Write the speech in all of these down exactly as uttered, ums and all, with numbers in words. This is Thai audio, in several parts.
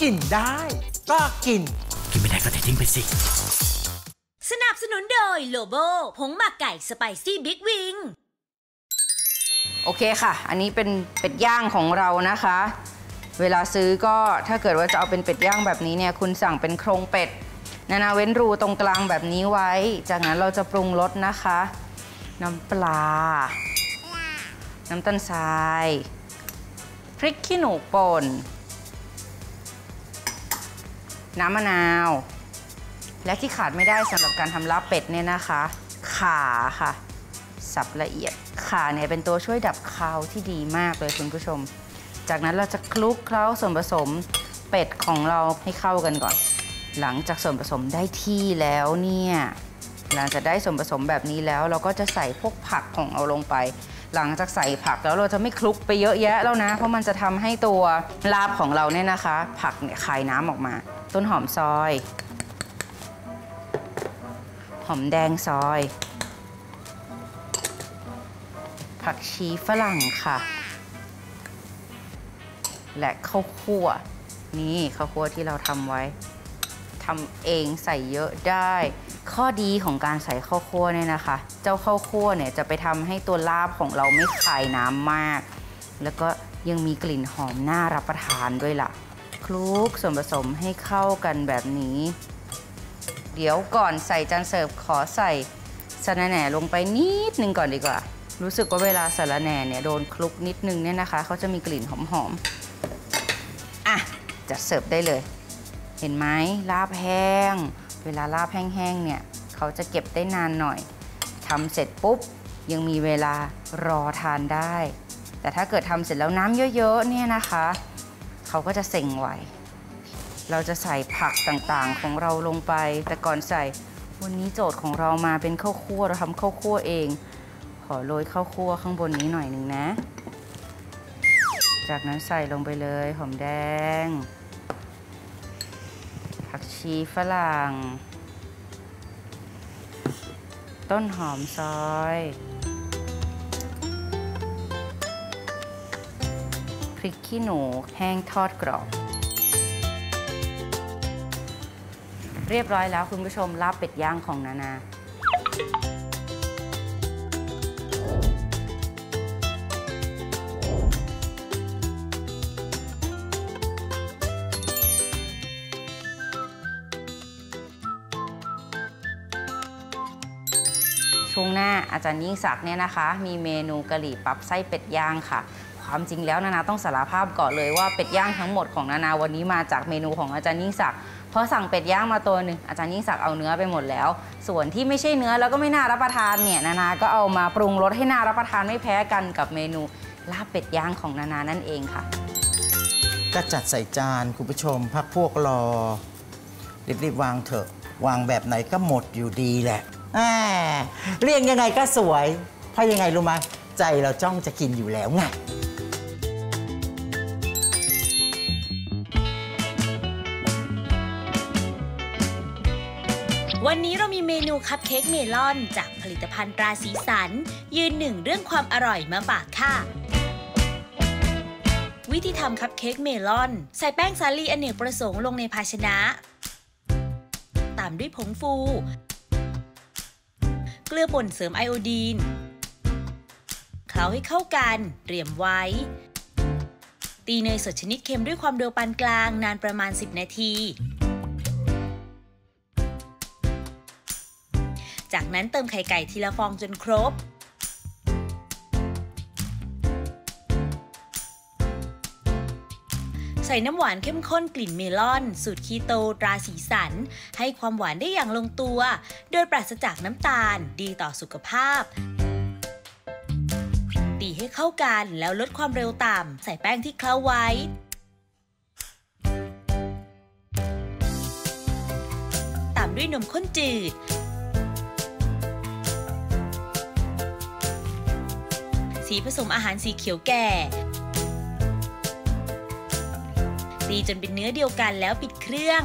กินได้ก็กินกินไม่ได้ก็ทิ้งไปสิสนับสนุนโดยโลโบผงหมักไก่สไปซี่บิ๊กวิงโอเคค่ะอันนี้เป็นเป็ดย่างของเรานะคะเวลาซื้อก็ถ้าเกิดว่าจะเอาเป็นเป็ดย่างแบบนี้เนี่ยคุณสั่งเป็นโครงเป็ดนานาเว้นรูตรงกลางแบบนี้ไว้จากนั้นเราจะปรุงรสนะคะน้ำปลาน้ำตาลทรายพริกขี้หนูป่นน้ำมะนาวและที่ขาดไม่ได้สำหรับการทำลาบเป็ดเนี่ยนะคะข่าค่ะสับละเอียดข่าเนี่ยเป็นตัวช่วยดับคาวที่ดีมากเลยคุณผู้ชมจากนั้นเราจะคลุกเคล้าส่วนผสมเป็ดของเราให้เข้ากันก่อนหลังจากส่วนผสมได้ที่แล้วเนี่ยหลังจากได้ส่วนผสมแบบนี้แล้วเราก็จะใส่พวกผักของเราลงไปหลังจากใส่ผักแล้วเราจะไม่คลุกไปเยอะแยะแล้วนะเพราะมันจะทำให้ตัวลาบของเราเนี่ยนะคะผักเนี่ยคายน้ำออกมาต้นหอมซอยหอมแดงซอยผักชีฝรั่งค่ะและข้าวคั่วนี่ข้าวคั่วที่เราทำไว้ทำเองใส่เยอะได้ข้อดีของการใส่ข้าวคั่วเนี่ยนะคะเจ้าข้าวคั่วเนี่ยจะไปทำให้ตัวลาบของเราไม่คายน้ำมากแล้วก็ยังมีกลิ่นหอมน่ารับประทานด้วยล่ะคลุกส่วนผสมให้เข้ากันแบบนี้เดี๋ยวก่อนใส่จานเสิร์ฟขอใส่สะระแหน่ลงไปนิดนึงก่อนดีกว่ารู้สึกว่าเวลาสะระแหน่เนี่ยโดนคลุกนิดนึงเนี่ยนะคะเขาจะมีกลิ่นหอมๆอ่ะจัดเสิร์ฟได้เลยเห็นไหมลาบแห้งเวลาลาบแห้งๆเนี่ยเขาจะเก็บได้นานหน่อยทำเสร็จปุ๊บยังมีเวลารอทานได้แต่ถ้าเกิดทำเสร็จแล้วน้ำเยอะๆเนี่ยนะคะเขาก็จะเซ็งไวเราจะใส่ผักต่างๆของเราลงไปแต่ก่อนใส่วันนี้โจทย์ของเรามาเป็นข้าวคั่วเราทำข้าวคั่วเองขอโรยข้าวคั่วข้างบนนี้หน่อยหนึ่งนะจากนั้นใส่ลงไปเลยหอมแดงผักชีฝรั่งต้นหอมซอยพริกขี้หนูแห้งทอดกรอบเรียบร้อยแล้วคุณผู้ชมลาบเป็ดย่างของนานาช่วงหน้าอาจารย์ยิ่งศักดิ์เนี่ยนะคะมีเมนูกะหรี่ปั๊บไส้เป็ดย่างค่ะความจริงแล้วนานาต้องสารภาพก่อนเลยว่าเป็ดย่างทั้งหมดของนานาวันนี้มาจากเมนูของอาจารย์ยิ่งศักดิ์เพราะสั่งเป็ดย่างมาตัวหนึ่งอาจารย์ยิ่งศักดิ์เอาเนื้อไปหมดแล้วส่วนที่ไม่ใช่เนื้อแล้วก็ไม่น่ารับประทานเนี่ยนานาก็เอามาปรุงรสให้น่ารับประทานไม่แพ้กันกับเมนูลาบเป็ดย่างของนานานั่นเองค่ะก็จัดใส่จานคุณผู้ชมพักพวกรอรีบๆวางเถอะวางแบบไหนก็หมดอยู่ดีแหละเรียงยังไงก็สวยเพราะยังไงรู้ไหมใจเราจ้องจะกินอยู่แล้วไงวันนี้เรามีเมนูคัพเค้กเมลอนจากผลิตภัณฑ์ตราสีสันยืนหนึ่งเรื่องความอร่อยมาฝากค่ะวิธีทำคัพเค้กเมลอนใส่แป้งสาลีอเนกประสงค์ลงในภาชนะตามด้วยผงฟูเกลือป่นเสริมไอโอดีนเคล้าให้เข้ากันเตรียมไว้ตีเนยสดชนิดเค็มด้วยความเร็วปานกลางนานประมาณสิบนาทีจากนั้นเติมไข่ไก่ทีละฟองจนครบใส่น้ำหวานเข้มข้นกลิ่นเมลอนสูตรคีโตตราสีสันให้ความหวานได้อย่างลงตัวโดยปราศจากน้ำตาลดีต่อสุขภาพตีให้เข้ากันแล้วลดความเร็วต่ำใส่แป้งที่เคล้าไว้ตามด้วยนมข้นจืดสีผสมอาหารสีเขียวแก่ตีจนเป็นเนื้อเดียวกันแล้วปิดเครื่อง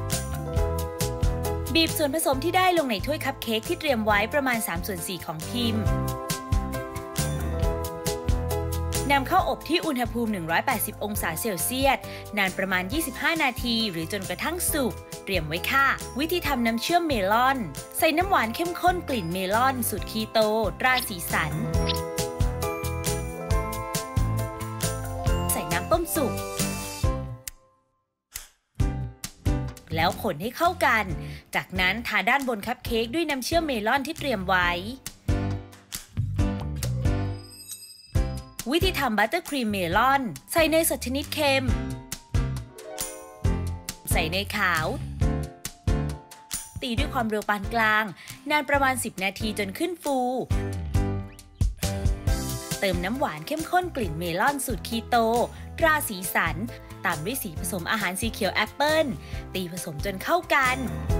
บีบส่วนผสมที่ได้ลงในถ้วยคัพเค้กที่เตรียมไว้ประมาณสามส่วนสี่ของพิมพ์นำเข้าอบที่อุณหภูมิ หนึ่งร้อยแปดสิบ องศาเซลเซียสนานประมาณ ยี่สิบห้า นาที หรือจนกระทั่งสุกเตรียมไว้ค่ะวิธีทำน้ำเชื่อมเมลอนใส่น้ำหวานเข้มข้นกลิ่นเมลอนสูตรคีโตตราสีสันใส่น้ำต้มสุกแล้วคนให้เข้ากันจากนั้นทาด้านบนคัพเค้กด้วยน้ำเชื่อมเมลอนที่เตรียมไว้วิธีทำบัตเตอร์ครีมเมลอนใส่เนยสดชนิดเค็มใส่เนยขาวตีด้วยความเร็วปานกลางนานประมาณสิบนาทีจนขึ้นฟูเติมน้ำหวานเข้มข้นกลิ่นเมลอนสูตรคีโตตราสีสันตามด้วยสีผสมอาหารสีเขียวแอปเปิ้ลตีผสมจนเข้ากัน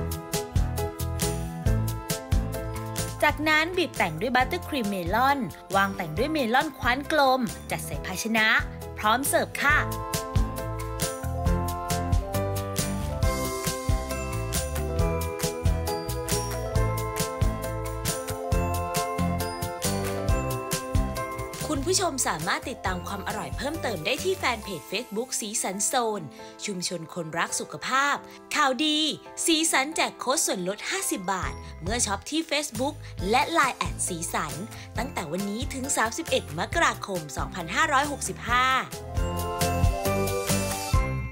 จากนั้นบีบแต่งด้วยบัตเตอร์ครีมเมลอนวางแต่งด้วยเมลอนคว้านกลมจัดใส่ภาชนะพร้อมเสิร์ฟค่ะคุณผู้ชมสามารถติดตามความอร่อยเพิ่มเติมได้ที่แฟนเพจ Facebook สีสันโซนชุมชนคนรักสุขภาพข่าวดีสีสันแจกโค้ดส่วนลดห้าสิบบาทเมื่อช็อปที่ Facebook และ ไลน์ แอทสีสันตั้งแต่วันนี้ถึงสามสิบเอ็ดมกราคมสองพันห้าร้อยหกสิบห้า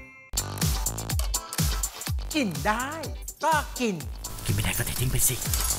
กินได้ก็กินกินไม่ได้ก็เททิ้งไปสิ